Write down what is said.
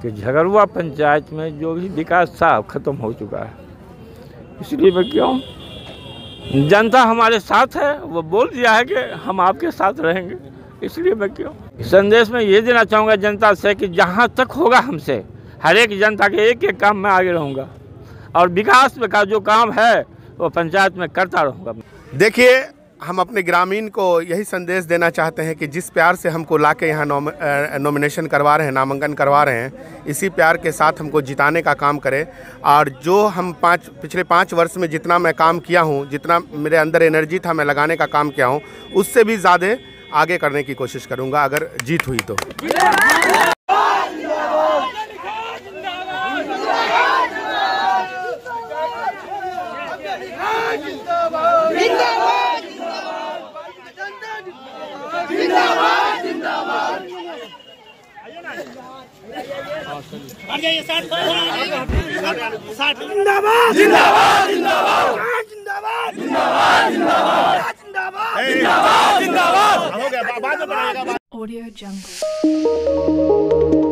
कि झगड़ुआ पंचायत में जो भी विकास था खत्म हो चुका है। इसलिए मैं क्यों, जनता हमारे साथ है, वो बोल दिया है कि हम आपके साथ रहेंगे, इसलिए मैं क्यों। संदेश में ये देना चाहूँगा जनता से कि जहाँ तक होगा हमसे, हर एक जनता के एक एक काम में आगे रहूँगा और विकास का जो काम है वो पंचायत में करता रहूँगा। देखिए, हम अपने ग्रामीण को यही संदेश देना चाहते हैं कि जिस प्यार से हमको लाके यहाँ नॉमिनेशन करवा रहे हैं, नामांकन करवा रहे हैं, इसी प्यार के साथ हमको जिताने का काम करें। और जो हम पिछले 5 वर्ष में जितना मैं काम किया हूँ, जितना मेरे अंदर एनर्जी था मैं लगाने का काम किया हूँ, उससे भी ज़्यादा आगे करने की कोशिश करूँगा अगर जीत हुई तो। Audio Jungle.